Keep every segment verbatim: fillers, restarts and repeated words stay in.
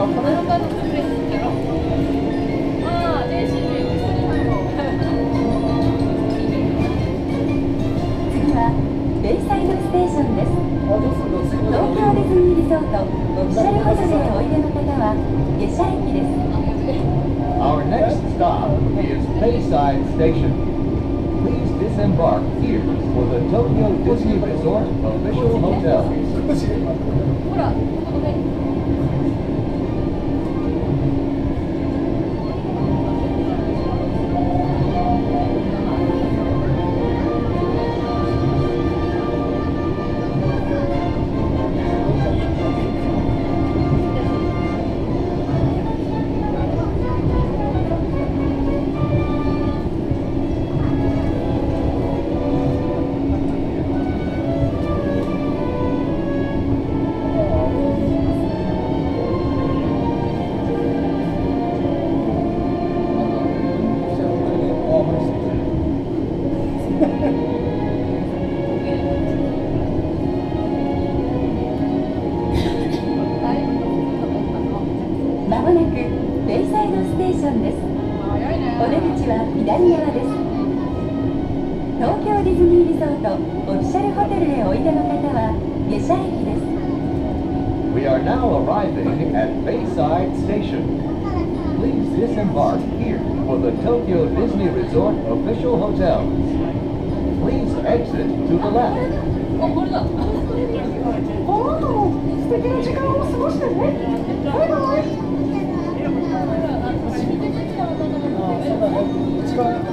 ベイサイドステーションです。東京ディズニーリゾートオフィシャルホテルへおいでの方は下車駅です。 Our next stop is Bayside Station. Please disembark here for the Tokyo Disney Resort official hotel. ほら、ここね。 まもなくベイサイドステーションです。お出口は左側です。東京ディズニーリゾートオフィシャルホテルへおいでの方は下車駅です。 We are now arriving at Bayside Station. Please disembark here for the Tokyo Disney Resort official hotel. Please exit to the left. あ、これだ。 おー、素敵な時間を過ごしてね。バイバイ。一番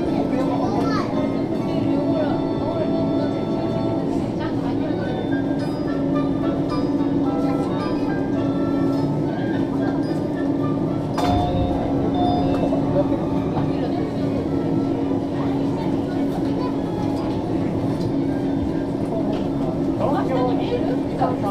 そうそう。